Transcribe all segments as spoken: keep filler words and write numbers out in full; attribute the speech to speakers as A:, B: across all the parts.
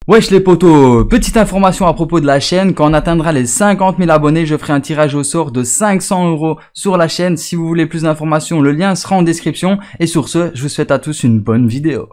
A: Wesh les potos, petite information à propos de la chaîne, quand on atteindra les cinquante mille abonnés, je ferai un tirage au sort de cinq cents euros sur la chaîne. Si vous voulez plus d'informations, le lien sera en description. Et sur ce, je vous souhaite à tous une bonne vidéo.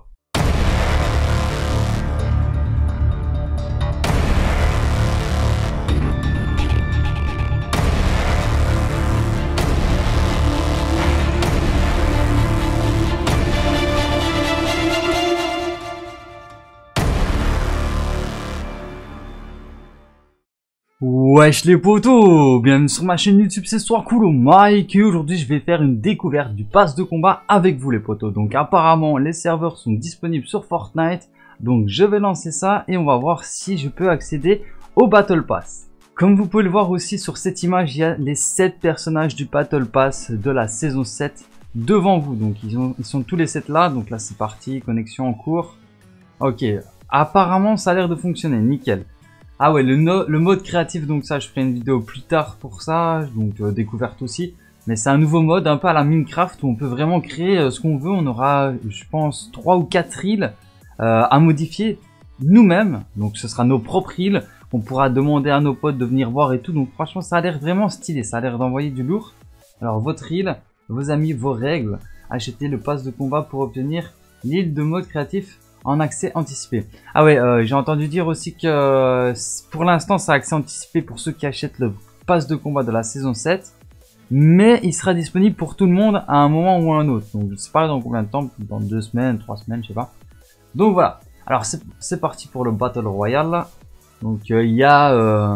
A: Wesh les potos, bienvenue sur ma chaîne YouTube, c'est Soircool Mike et aujourd'hui je vais faire une découverte du pass de combat avec vous les potos. Donc apparemment les serveurs sont disponibles sur Fortnite, donc je vais lancer ça et on va voir si je peux accéder au Battle Pass. Comme vous pouvez le voir aussi sur cette image, il y a les sept personnages du Battle Pass de la saison sept devant vous. Donc ils, ont, ils sont tous les sept là, donc là c'est parti, connexion en cours. Ok, apparemment ça a l'air de fonctionner, nickel. Ah ouais, le, no le mode créatif, donc ça je ferai une vidéo plus tard pour ça, donc euh, découverte aussi. Mais c'est un nouveau mode un peu à la Minecraft où on peut vraiment créer euh, ce qu'on veut. On aura, je pense, trois ou quatre îles euh, à modifier nous-mêmes. Donc ce sera nos propres îles. On pourra demander à nos potes de venir voir et tout. Donc franchement ça a l'air vraiment stylé, ça a l'air d'envoyer du lourd. Alors votre île, vos amis, vos règles. Achetez le pass de combat pour obtenir l'île de mode créatif en accès anticipé. Ah ouais, euh, j'ai entendu dire aussi que euh, pour l'instant c'est accès anticipé pour ceux qui achètent le pass de combat de la saison sept. Mais il sera disponible pour tout le monde à un moment ou à un autre. Donc je sais pas dans combien de temps, dans deux semaines, trois semaines, je sais pas. Donc voilà. Alors c'est parti pour le Battle Royale. Donc il euh, y a euh,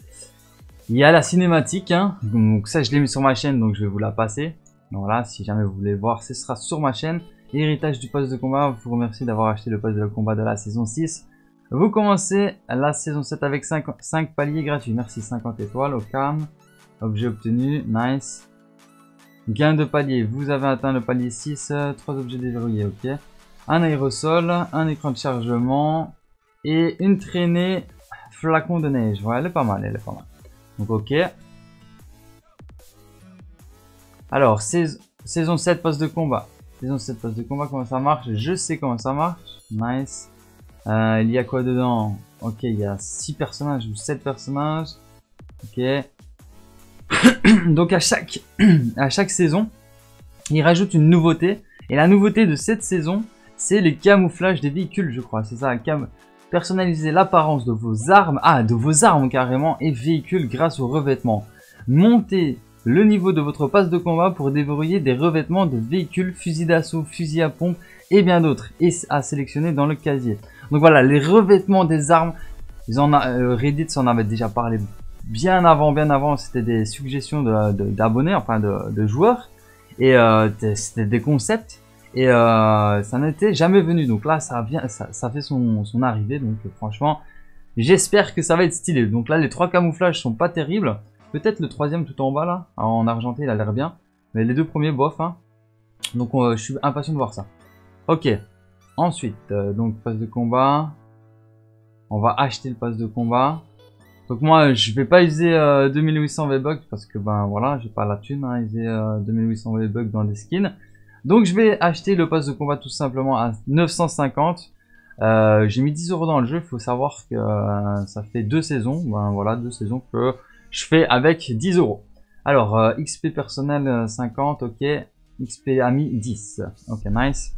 A: il y a la cinématique. Hein. Donc ça je l'ai mis sur ma chaîne, donc je vais vous la passer. Donc voilà, si jamais vous voulez voir, ce sera sur ma chaîne. Héritage du pass de combat, je vous remercie d'avoir acheté le pass de combat de la saison six. Vous commencez la saison sept avec cinq, cinq paliers gratuits. Merci, cinquante étoiles au calme. Objet obtenu, nice. Gain de palier, vous avez atteint le palier six, trois objets déverrouillés, ok. Un aérosol, un écran de chargement et une traînée flacon de neige. Ouais, elle est pas mal, elle est pas mal. Donc ok. Alors, saison sept, pass de combat. Saison sept, pass de combat, comment ça marche? Je sais comment ça marche. Nice. Euh, il y a quoi dedans? Ok, il y a six personnages ou sept personnages. Ok. Donc à chaque, à chaque saison, il rajoute une nouveauté. Et la nouveauté de cette saison, c'est les camouflages des véhicules, je crois. C'est ça, cam personnaliser l'apparence de vos armes. Ah, de vos armes carrément et véhicules grâce aux revêtements. Montez le niveau de votre passe de combat pour déverrouiller des revêtements de véhicules, fusils d'assaut, fusils à pompe et bien d'autres et à sélectionner dans le casier. Donc voilà, les revêtements des armes, ils en a, euh, Reddit s'en avait déjà parlé bien avant, bien avant, c'était des suggestions d'abonnés, de, de, enfin de, de joueurs et euh, c'était des concepts et euh, ça n'était jamais venu. Donc là, ça vient, ça, ça fait son, son arrivée. Donc euh, franchement, j'espère que ça va être stylé. Donc là, les trois camouflages sont pas terribles. Peut-être le troisième tout en bas là, en argenté, il a l'air bien. Mais les deux premiers, bof. Hein. Donc euh, je suis impatient de voir ça. Ok. Ensuite, euh, donc passe de combat. On va acheter le pass de combat. Donc moi, je vais pas user euh, deux mille huit cents V-Bucks parce que ben voilà, j'ai pas la thune à hein, user euh, deux mille huit cents V-Bucks dans des skins. Donc je vais acheter le pass de combat tout simplement à neuf cent cinquante. Euh, j'ai mis dix euros dans le jeu. Il faut savoir que euh, ça fait deux saisons. Ben voilà, deux saisons que je fais avec dix euros. Alors, euh, X P personnel cinquante, ok. X P ami dix. Ok, nice.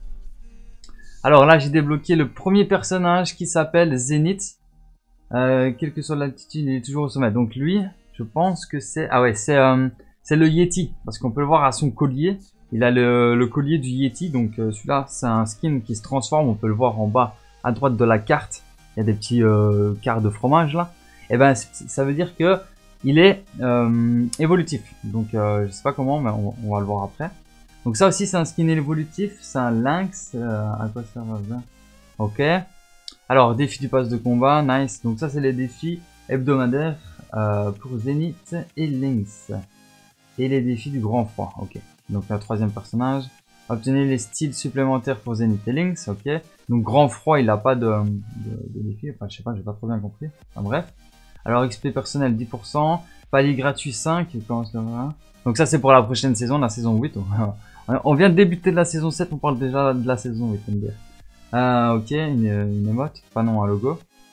A: Alors là, j'ai débloqué le premier personnage qui s'appelle Zenith. Euh, quelle que soit l'altitude, il est toujours au sommet. Donc lui, je pense que c'est... Ah ouais, c'est euh, c'est le Yeti. Parce qu'on peut le voir à son collier. Il a le, le collier du Yeti. Donc euh, celui-là, c'est un skin qui se transforme. On peut le voir en bas à droite de la carte. Il y a des petits euh, quarts de fromage là. Et ben, ça veut dire que il est euh, évolutif, donc euh, je sais pas comment, mais on, on va le voir après. Donc ça aussi c'est un skin évolutif, c'est un lynx, euh, à quoi ça va bien. Ok. Alors défi du pass de combat, nice. Donc ça c'est les défis hebdomadaires euh, pour Zenith et Lynx. Et les défis du grand froid, ok. Donc le troisième personnage. Obtenez les styles supplémentaires pour Zenith et Lynx, ok. Donc grand froid il a pas de, de, de défi, enfin je sais pas, j'ai pas trop bien compris. Enfin bref. Alors X P personnel dix pour cent, palier gratuit cinq, donc ça c'est pour la prochaine saison, la saison huit. On vient de débuter de la saison sept, on parle déjà de la saison huit. Euh, ok, une, une émote, pas non un logo.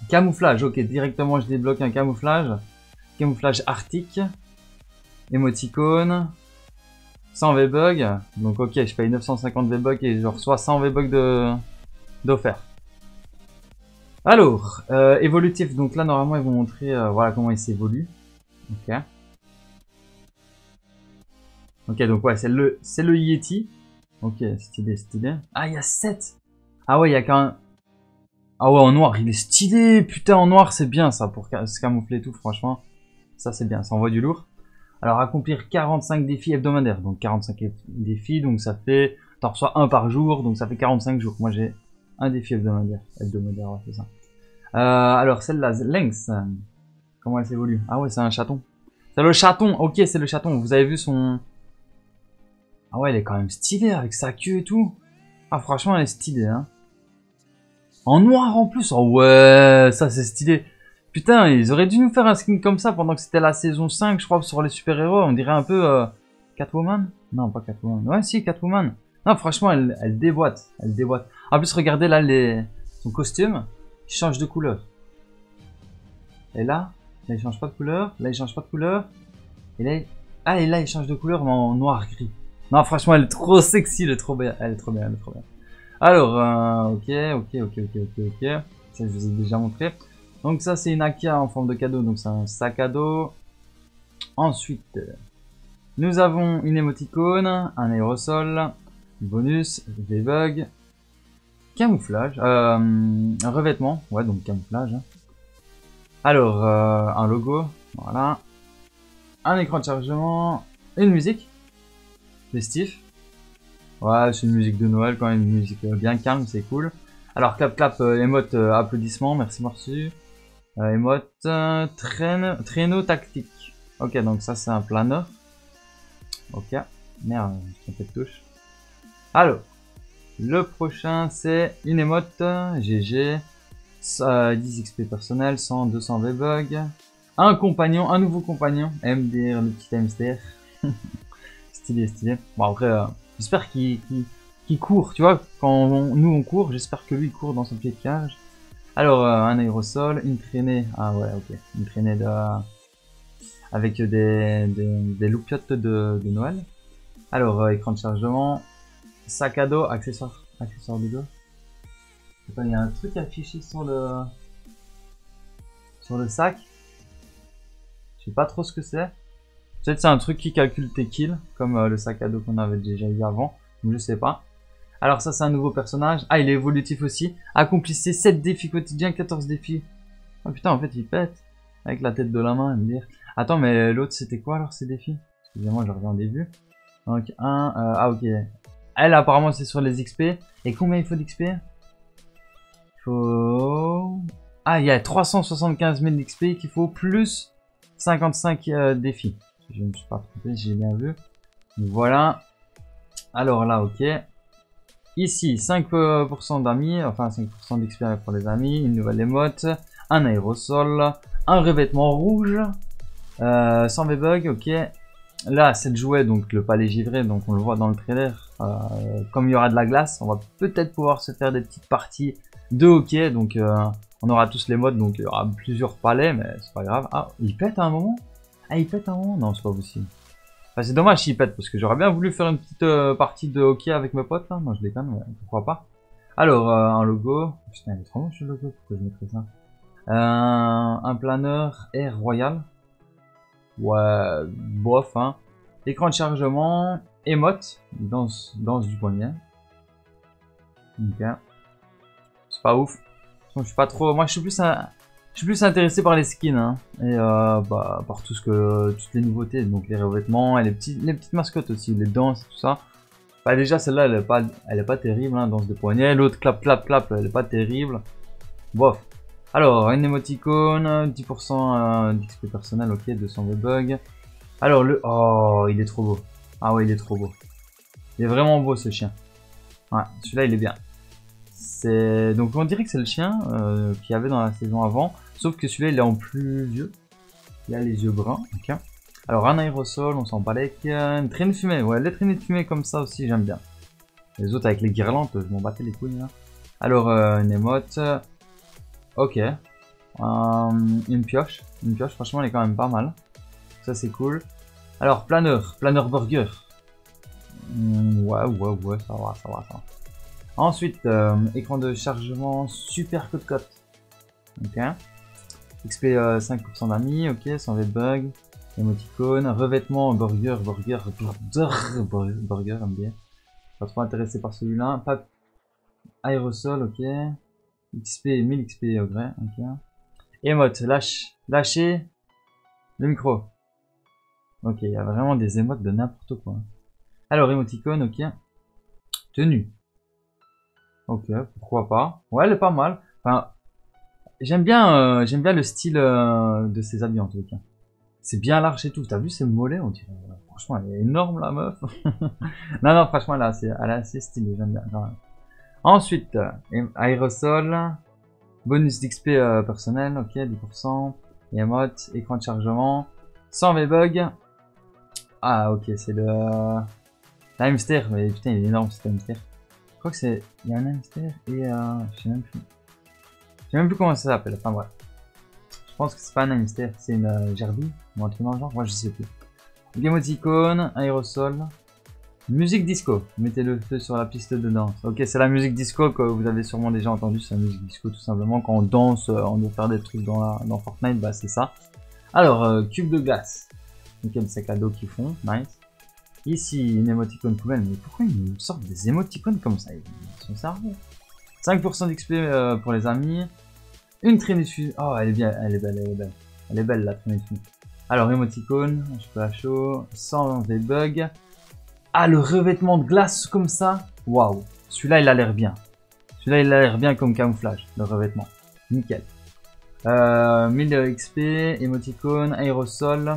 A: Camouflage, ok, directement je débloque un camouflage. Camouflage arctique. Émoticône. cent V-Bucks. Donc ok, je paye neuf cent cinquante V-Bucks et je reçois cent V-Bucks de d'offert. Alors, euh, évolutif, donc là normalement ils vont montrer euh, voilà comment il s'évolue. Ok. Ok, donc ouais, c'est le c'est le Yeti. Ok, stylé, stylé. Ah, il y a sept. Ah ouais, il y a qu'un... Ah ouais, en noir, il est stylé. Putain, en noir, c'est bien ça pour se camoufler et tout, franchement. Ça, c'est bien, ça envoie du lourd. Alors, accomplir quarante-cinq défis hebdomadaires. Donc, quarante-cinq défis, donc ça fait... T'en reçois un par jour, donc ça fait quarante-cinq jours. Moi, j'ai un défi hebdomadaire. Hebdomadaire, ouais, c'est ça. Euh, alors, celle-là, Lynx. Comment elle s'évolue? Ah ouais, c'est un chaton. C'est le chaton, ok, c'est le chaton. Vous avez vu son... Ah ouais, elle est quand même stylée avec sa queue et tout. Ah, franchement, elle est stylée, hein. En noir en plus. Oh ouais, ça c'est stylé. Putain, ils auraient dû nous faire un skin comme ça pendant que c'était la saison cinq, je crois, sur les super-héros. On dirait un peu euh, Catwoman. Non, pas Catwoman. Ouais, si, Catwoman. Non, franchement, elle, elle déboîte. Elle déboîte. En plus, regardez là les... son costume. Il change de couleur. Et là, là, il change pas de couleur. Là, il change pas de couleur. Et là, il... Ah, et là, il change de couleur mais en noir-gris. Non, franchement, elle est trop sexy. Elle est trop bien. Elle est trop bien. Elle est trop bien. Alors, euh, ok, ok, ok, ok, ok, ok. Ça, je vous ai déjà montré. Donc ça, c'est une A K en forme de cadeau. Donc c'est un sac à dos. Ensuite, nous avons une émoticône, un aérosol, bonus, V-Bug, camouflage, euh, un revêtement. Ouais, donc camouflage. Alors, euh, un logo, voilà. Un écran de chargement, une musique. Festif. Ouais, c'est une musique de Noël quand même, une musique bien calme, c'est cool. Alors, clap clap, euh, émote, euh, applaudissements, merci merci. Euh, émote, euh, traîne, traîneau tactique. Ok, donc ça c'est un planeur. Ok, merde, je trompé de touche. Alors, le prochain c'est une émote, G G, euh, dix X P personnel, cent, deux cents V-Bucks. Un compagnon, un nouveau compagnon, M D R, le petit hamster. Stylé, stylé. Bon après... Euh, J'espère qu'il qu'il, qu'il court, tu vois, quand on, nous on court, j'espère que lui il court dans son pied de cage. Alors, euh, un aérosol, une traînée, ah ouais, ok, une traînée de... avec des, des, des loupiottes de, de Noël. Alors, euh, écran de chargement, sac à dos, accessoire, accessoire de dos. Attends, il y a un truc affiché sur le... sur le sac. Je sais pas trop ce que c'est. Peut-être c'est un truc qui calcule tes kills, comme euh, le sac à dos qu'on avait déjà eu avant, donc je sais pas. Alors ça c'est un nouveau personnage, ah il est évolutif aussi. Accomplissez sept défis quotidiens, quatorze défis. Oh putain en fait il pète, avec la tête de la main, me dire. Attends mais l'autre c'était quoi alors ces défis? Excusez-moi je reviens au début. Donc un, euh, ah ok. Elle apparemment c'est sur les X P, et combien il faut d'X P? Il faut... Ah il y a trois cent soixante-quinze mille d'X P qu'il faut, plus cinquante-cinq euh, défis. Je ne me suis pas trompé, j'ai bien vu. Voilà. Alors là, ok. Ici, cinq pour cent d'amis, enfin cinq pour cent d'X P pour les amis, une nouvelle émote, un aérosol, un revêtement rouge, euh, cent V-Bucks, ok. Là, c'est le jouet, donc le palais givré, donc on le voit dans le trailer. Euh, comme il y aura de la glace, on va peut-être pouvoir se faire des petites parties de hockey, donc euh, on aura tous les modes, donc il y aura plusieurs palais, mais c'est pas grave. Ah, il pète à un moment? Ah, il pète un moment? Non, c'est pas possible. Enfin, c'est dommage s'il pète, parce que j'aurais bien voulu faire une petite euh, partie de hockey avec mes potes, là. Non, je déconne, mais pourquoi pas. Alors, euh, un logo. Putain, il est trop moche le logo, pourquoi je mettrais ça? Euh, un planeur Air Royal. Ouais, bof, hein. Écran de chargement, émote, danse, danse du poignet. Ok. C'est pas ouf. Je suis pas trop... Moi, je suis plus un... Je suis plus intéressé par les skins, hein, et euh, bah, par tout ce que, toutes les nouveautés, donc les revêtements et les, petits, les petites mascottes aussi, les danses et tout ça. Bah déjà celle-là, elle est pas, elle est pas terrible, hein, danse de poignet. L'autre clap clap clap, elle est pas terrible. Bof. Alors une émoticône, dix pour cent d'X P personnel, ok, deux cents V-Bucks. Alors le, oh, il est trop beau. Ah ouais, il est trop beau. Il est vraiment beau ce chien. Ouais, celui-là il est bien. C'est donc on dirait que c'est le chien euh, qu'il y avait dans la saison avant, sauf que celui-là il est en plus vieux. Il a les yeux bruns. Okay. Alors un aérosol, on s'en balèque. Une traînée de fumée, ouais, les traînées de fumée comme ça aussi j'aime bien. Les autres avec les guirlandes, je m'en battais les couilles là. Alors euh, une émote. Ok. Euh, une pioche. Une pioche, franchement, elle est quand même pas mal. Ça, c'est cool. Alors, planeur. Planeur burger. Mmh, ouais, ouais, ouais, ça va, ça va, ça va. Ensuite, euh, écran de chargement, super code cote. Ok. X P euh, cinq pour cent d'amis, ok, sans bug. Émoticône, revêtement, burger, burger, burger, burger, M B. Pas trop intéressé par celui-là. Pas aérosol, ok. X P, mille X P au gré, ok. Émote, lâche, lâcher le micro. Ok, il y a vraiment des émotes de n'importe quoi. Alors, émoticône, ok. Tenue. Ok, pourquoi pas. Ouais, elle est pas mal. Enfin, j'aime bien, euh, j'aime bien le style euh, de ses habits en tout cas. C'est bien large et tout. T'as vu ses mollets, on dirait. Franchement, elle est énorme la meuf. non, non, franchement, elle est assez, elle est assez stylée. J'aime bien quand même. Ensuite, euh, aérosol. Bonus d'X P euh, personnel, ok, dix pour cent. Emote, écran de chargement. Sans V-Bug. Ah, ok, c'est le... hamster, mais putain, il est énorme cet hamster. Je crois que c'est... Il y a un hamster et... Euh... Je sais même plus. Je sais même plus comment ça s'appelle, enfin bref. Je pense que c'est pas un hamster, c'est une euh, gerbille ou un truc dans le genre, moi je sais plus. Émoticône, aérosol. Musique disco, mettez le feu sur la piste de danse. Ok, c'est la musique disco que vous avez sûrement déjà entendu, c'est la musique disco tout simplement. Quand on danse, euh, on doit faire des trucs dans, la, dans Fortnite, bah c'est ça. Alors, euh, cube de glace. Ok, des sacs à dos qui font, nice. Ici, une émoticône poubelle, mais pourquoi ils nous sortent des émoticônes comme ça? Ils sont sérieux. cinq pour cent d'X P euh, pour les amis. Une traînée de fusil. Oh, elle est bien, elle est belle, elle est belle. Elle est belle la traînée de fusil. Alors, émoticône, je peux à chaud, sans V-Bug. Ah, le revêtement de glace comme ça. Waouh. Celui-là, il a l'air bien. Celui-là, il a l'air bien comme camouflage, le revêtement. Nickel. Euh, mille X P, émoticône, aérosol.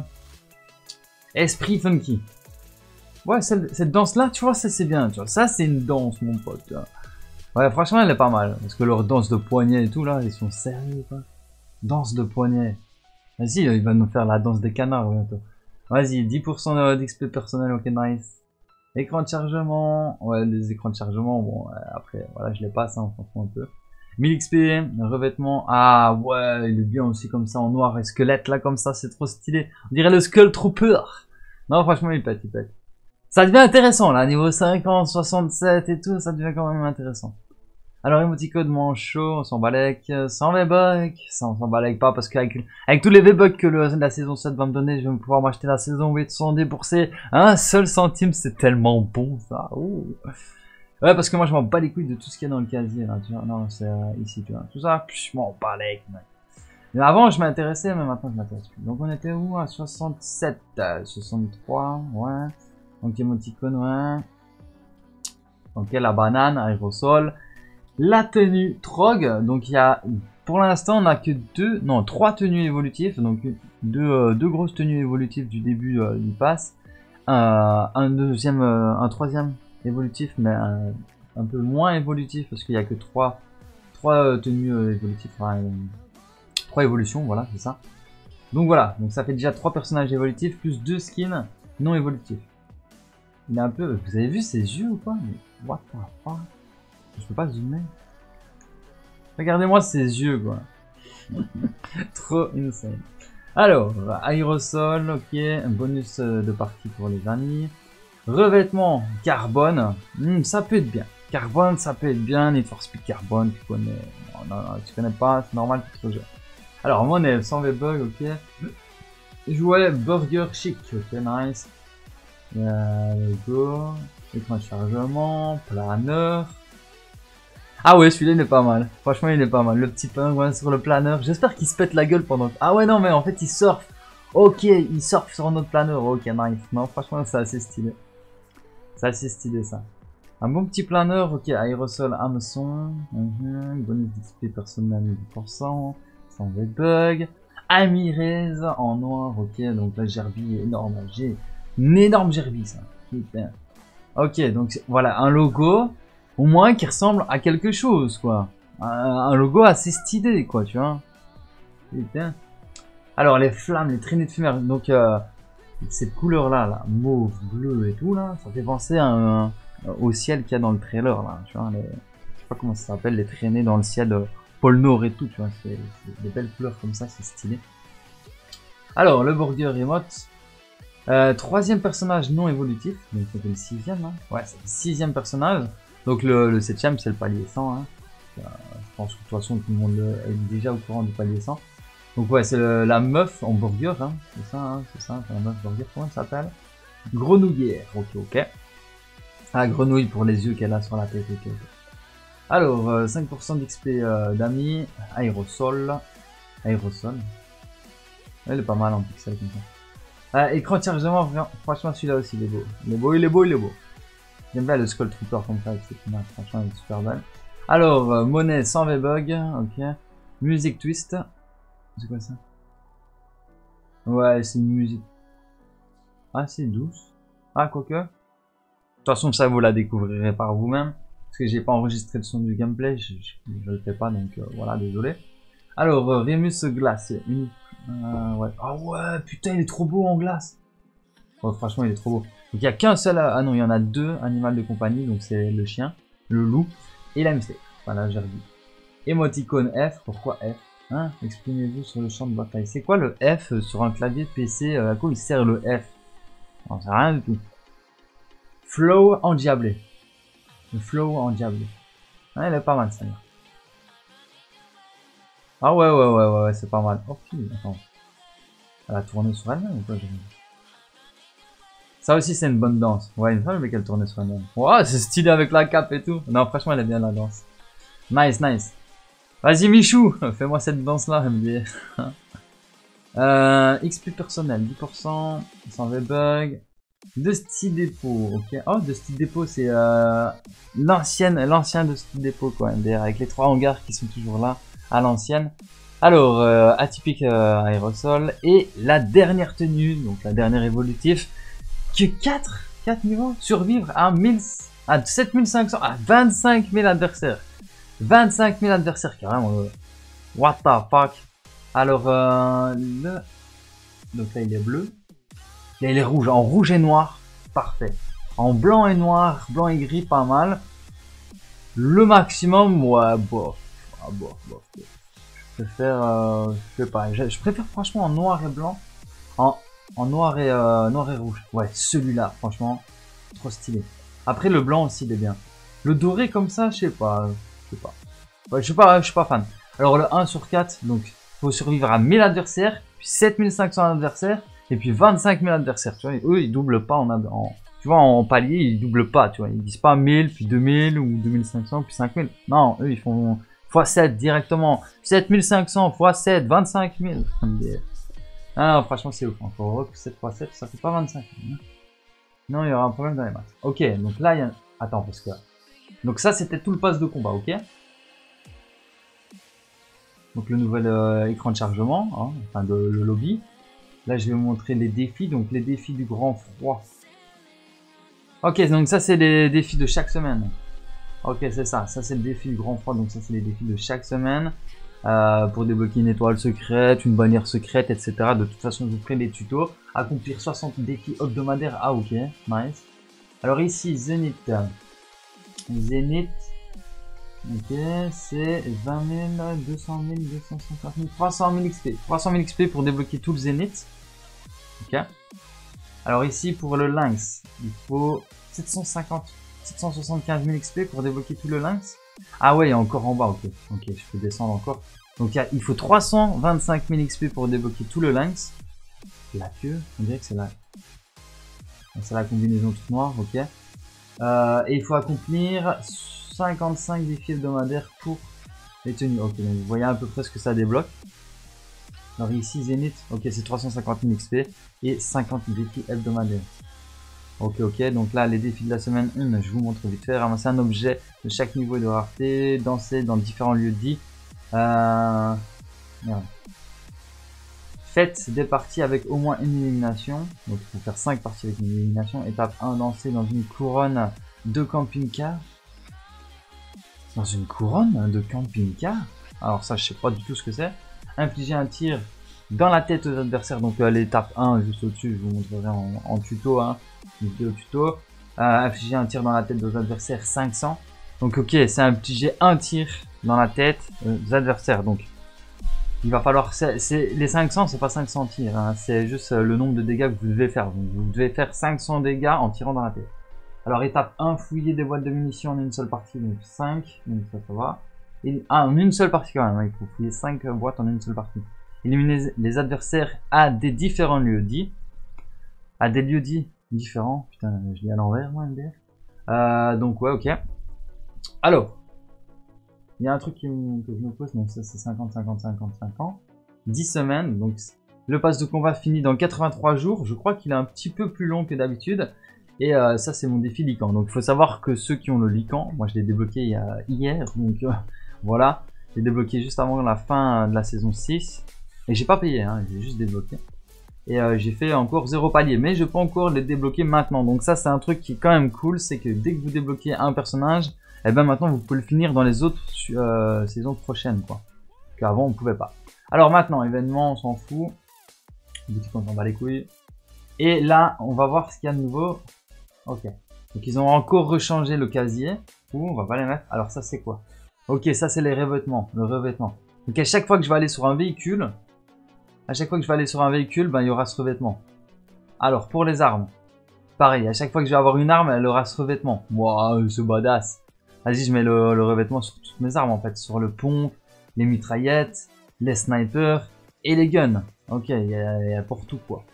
A: Esprit funky. Ouais, cette, cette danse-là, tu vois, ça c'est bien. Tu vois. Ça, c'est une danse, mon pote. Tu vois. Ouais, franchement, elle est pas mal. Parce que leur danse de poignet et tout, là, ils sont sérieux, quoi. Danse de poignet. Vas-y, il va nous faire la danse des canards bientôt. Vas-y, dix pour cent d'X P personnel, ok, nice. Écran de chargement, ouais, les écrans de chargement, bon, euh, après, voilà, je les passe, hein, on s'en fout un peu. mille X P, revêtement, ah, ouais, il est bien aussi comme ça, en noir et squelette, là, comme ça, c'est trop stylé. On dirait le Skull Trooper. Non, franchement, il pète, il pète. Ça devient intéressant, là, niveau cinquante, soixante-sept et tout, ça devient quand même intéressant. Alors, émoticône manchot, on s'en balèque, sans V-Bug, ça on s'en balèque pas parce qu'avec avec tous les V-Bucks que le, la saison sept va me donner, je vais pouvoir m'acheter la saison huit sans débourser un seul centime, c'est tellement bon ça. Ouh. Ouais, parce que moi je m'en bats les couilles de tout ce qu'il y a dans le casier là, tu vois, non, c'est euh, ici, tu vois, tout ça, je m'en balèque, mec. Mais avant je m'intéressais, mais maintenant je m'intéresse plus. Donc on était où? À soixante-sept, soixante-trois, ouais. Donc émoticône, ouais. Ok, la banane, aérosol. La tenue Trog, donc il y a, pour l'instant on a que deux, non trois tenues évolutives, donc deux, euh, deux grosses tenues évolutives du début euh, du pass, euh, un deuxième, euh, un troisième évolutif, mais un, un peu moins évolutif parce qu'il y a que trois, trois euh, tenues euh, évolutives, enfin, euh, trois évolutions, voilà c'est ça. Donc voilà, donc ça fait déjà trois personnages évolutifs plus deux skins non évolutifs. Il est un peu, vous avez vu ses yeux ou pas? Mais what the fuck? Je peux pas zoomer. Regardez-moi ses yeux, quoi. Trop insane. Alors, aérosol, ok. Un bonus de partie pour les amis. Revêtement carbone. Hmm, ça peut être bien. Carbone, ça peut être bien. Need for Speed Carbone, tu connais. Non, non, non, tu connais pas, c'est normal, tu te joues. Alors, monnaie, sans V-Bug, ok. Jouet Burger Chic, ok, nice. Euh, go. Écran de chargement, planeur. Ah ouais, celui-là il est pas mal. Franchement, il est pas mal. Le petit pingouin sur le planeur. J'espère qu'il se pète la gueule pendant... Ah ouais, non, mais en fait, il surfe. Ok, il surfe sur notre planeur. Ok, nice. Non, franchement, c'est assez stylé. C'est assez stylé, ça. Un bon petit planeur. Ok, aérosol, hameçon. Mm-hmm. Bonus d'X P personnel dix pour cent. Sans V-Bug. Amirez en noir. Ok, donc la gerbille est énorme. J'ai une énorme gerbille, ça. Putain. Ok, donc voilà, un logo... Au moins qui ressemble à quelque chose, quoi. Un, un logo assez stylé, quoi, tu vois. Putain. Alors, les flammes, les traînées de fumée, donc, euh, cette couleur-là, là, mauve, bleu et tout, là, ça fait penser à un, au ciel qu'il y a dans le trailer, là, tu vois. Les, je sais pas comment ça s'appelle, les traînées dans le ciel, euh, pôle Nord et tout, tu vois, c'est des belles couleurs comme ça, c'est stylé. Alors, le burger emote. Euh, troisième personnage non évolutif, donc c'était le sixième, hein. Ouais, c'est le sixième personnage. Donc le, le septième, c'est le palier cent, hein. Euh, je pense que de toute façon tout le monde est déjà au courant du palier cent. Donc ouais, c'est la meuf en burger, hein. C'est ça, hein, c'est ça, c'est la meuf burger, comment elle s'appelle? Grenouillère, ok, ok. Ah, grenouille pour les yeux qu'elle a sur la tête, ok, ok. Alors, euh, cinq pour cent d'X P euh, d'amis, aérosol, aérosol. Elle est pas mal en pixel comme ça. Euh, écran de chargement, franchement celui-là aussi il est beau. Il est beau, il est beau, il est beau. J'aime bien le Skull Trooper comme ça, franchement il est super belle. Alors, euh, monnaie sans V-Bug, ok. Musique twist. C'est quoi ça? Ouais, c'est une musique. Ah, c'est douce. Ah, quoique. De toute façon, ça vous la découvrirez par vous-même. Parce que j'ai pas enregistré le son du gameplay, je, je, je le fais pas, donc euh, voilà, désolé. Alors, euh, Remus Glace, une... Euh, ouais. Ah ouais, putain, il est trop beau en glace. Oh, franchement, il est trop beau. Donc, il n'y a qu'un seul... Ah non, il y en a deux animaux de compagnie, donc c'est le chien, le loup et la mystère. Voilà, j'ai dit. Émoticône F, pourquoi F? Hein? Exprimez-vous sur le champ de bataille. C'est quoi le F sur un clavier P C? À quoi il sert le F? Non, c'est rien du tout. Flow endiablé. Le flow endiablé. Ah, il est pas mal, ça. Ah ouais, ouais, ouais, ouais, ouais c'est pas mal. Oh, putain, attends. Elle a tourné sur elle-même ou quoi? Ça aussi, c'est une bonne danse. Ouais, une fois, le mec, elle tournait sur elle-même. Wow, c'est stylé avec la cape et tout. Non, franchement, elle est bien la danse. Nice, nice. Vas-y, Michou, fais-moi cette danse-là, M D. euh, X P personnel, dix pour cent, sans V-Bug. Dusty Depot, ok. Oh, Dusty Depot, c'est euh, l'ancienne, l'ancien Dusty Depot, quoi, M D R, avec les trois hangars qui sont toujours là, à l'ancienne. Alors, euh, atypique euh, aérosol, et la dernière tenue, donc la dernière évolutive, que quatre, quatre niveaux, survivre à mille, à sept mille cinq cents, à vingt-cinq mille adversaires. vingt-cinq mille adversaires, carrément. Euh, what the fuck. Alors, euh, le... donc là, il est bleu. Là, il est rouge. En rouge et noir, parfait. En blanc et noir, blanc et gris, pas mal. Le maximum, ouais, bof. Ah, bof, bof, bof. Je préfère, euh, je sais pas, je, je préfère franchement en noir et blanc. En, en noir et, euh, noir et rouge. Ouais, celui-là, franchement, trop stylé. Après, le blanc aussi, il est bien. Le doré comme ça, je sais pas. Je sais pas. Ouais, je suis pas, je suis pas fan. Alors le un sur quatre, donc faut survivre à mille adversaires, puis sept mille cinq cents adversaires, et puis vingt-cinq mille adversaires. Tu vois, eux ils doublent pas en, en tu vois, en palier ils doublent pas. Tu vois, ils disent pas mille puis deux mille ou deux mille cinq cents puis cinq mille. Non, eux ils font fois sept directement. sept mille cinq cents fois sept, vingt-cinq mille. Ah non, franchement c'est ouf. Encore sept fois sept, ça fait pas vingt-cinq mille. Non, il y aura un problème dans les maths. Ok, donc là il y a... Attends, parce que... Donc ça c'était tout le pass de combat, ok. Donc le nouvel euh, écran de chargement, hein, enfin de, le lobby. Là je vais vous montrer les défis, donc les défis du grand froid. Ok, donc ça c'est les défis de chaque semaine. Ok, c'est ça, ça c'est le défi du grand froid, donc ça c'est les défis de chaque semaine. Euh, pour débloquer une étoile secrète, une bannière secrète, et cetera. De toute façon je vous ferai les tutos. Accomplir soixante défis hebdomadaires, ah ok, nice. Alors ici, Zénith. Zénith. Ok, c'est vingt mille, deux cent mille, deux cent cinquante mille, trois cent mille X P. trois cent mille X P pour débloquer tout le Zénith. Ok. Alors ici, pour le Lynx, il faut sept cent cinquante, sept cent soixante-quinze mille X P pour débloquer tout le Lynx. Ah ouais, il y a encore en bas, ok. Ok, je peux descendre encore. Donc il faut trois cent vingt-cinq mille X P pour débloquer tout le Lynx. La queue, on dirait que c'est la... C'est la combinaison toute noire, ok. Euh, et il faut accomplir cinquante-cinq défis hebdomadaires pour les tenues. Ok, donc vous voyez à peu près ce que ça débloque. Alors ici, Zénith, ok, c'est trois cent cinquante mille X P et cinquante défis hebdomadaires. Ok, ok, donc là, les défis de la semaine un, je vous montre vite fait. Ramasser un objet de chaque niveau de rareté, danser dans différents lieux de vie. Euh... Merde. Faites des parties avec au moins une élimination. Donc il faut faire cinq parties avec une élimination. Étape un, danser dans une couronne de camping-car. Dans une couronne de camping-car. Alors ça, je sais pas du tout ce que c'est. Infliger un tir dans la tête aux adversaires. Donc euh, l'étape un, juste au-dessus, je vous montrerai en, en tuto. Hein, vidéo tuto. Euh, infliger un tir dans la tête aux adversaires cinq cents. Donc ok, c'est un petit j'ai un tir dans la tête euh, des adversaires. Donc il va falloir, c'est les cinq cents, c'est pas cinq cents tirs, hein, c'est juste euh, le nombre de dégâts que vous devez faire. Donc, vous devez faire cinq cents dégâts en tirant dans la tête. Alors étape un, fouiller des boîtes de munitions en une seule partie, donc cinq, donc ça, ça va. Et, ah, en une seule partie quand même, hein, il faut fouiller cinq boîtes en une seule partie. Éliminer les adversaires à des différents lieux dits. À des lieux dits différents, putain, je dis à l'envers moi, M D F. Euh, donc ouais, ok. Alors, il y a un truc qui me, que je me pose, donc ça c'est cinquante, cinquante, cinquante, cinquante. dix semaines, donc le pass de combat finit dans quatre-vingt-trois jours. Je crois qu'il est un petit peu plus long que d'habitude. Et euh, ça c'est mon défi Lycan. Donc il faut savoir que ceux qui ont le Lycan, moi je l'ai débloqué il y a, hier, donc euh, voilà. J'ai débloqué juste avant la fin de la saison six. Et j'ai pas payé, hein, j'ai juste débloqué. Et euh, j'ai fait encore zéro palier, mais je peux encore les débloquer maintenant. Donc ça c'est un truc qui est quand même cool, c'est que dès que vous débloquez un personnage, et ben maintenant vous pouvez le finir dans les autres euh, saisons prochaines, quoi. Qu'avant on pouvait pas. Alors maintenant, événement, on s'en fout. Boutique, on s'en bat les couilles. Et là, on va voir ce qu'il y a de nouveau. Ok. Donc ils ont encore rechangé le casier. Ouh, on va pas les mettre. Alors ça c'est quoi? Ok, ça c'est les revêtements. Le revêtement. Donc à chaque fois que je vais aller sur un véhicule, à chaque fois que je vais aller sur un véhicule, ben il y aura ce revêtement. Alors pour les armes, pareil. À chaque fois que je vais avoir une arme, elle aura ce revêtement. Waouh, ce badass. Vas-y, je mets le, le revêtement sur toutes mes armes en fait, sur le pompe, les mitraillettes, les snipers et les guns. Ok, il y a, y a pour tout quoi.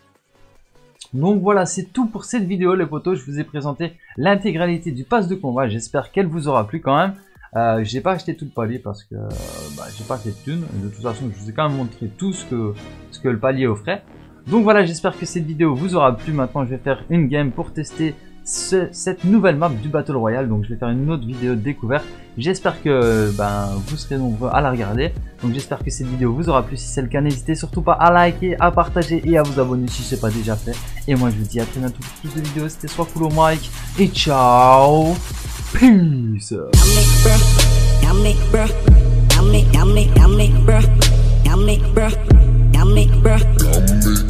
A: Donc voilà, c'est tout pour cette vidéo les potos. Je vous ai présenté l'intégralité du pass de combat. J'espère qu'elle vous aura plu quand même. Euh, j'ai pas acheté tout le palier parce que euh, bah, j'ai pas assez de thunes. De toute façon, je vous ai quand même montré tout ce que, ce que le palier offrait. Donc voilà, j'espère que cette vidéo vous aura plu. Maintenant, je vais faire une game pour tester ce, cette nouvelle map du Battle Royale. Donc je vais faire une autre vidéo de découverte. J'espère que ben, vous serez nombreux à la regarder. Donc j'espère que cette vidéo vous aura plu. Si c'est le cas, n'hésitez surtout pas à liker, à partager et à vous abonner si ce n'est pas déjà fait. Et moi je vous dis à très bientôt pour plus de vidéos. C'était soit cool au Mike et ciao. Peace.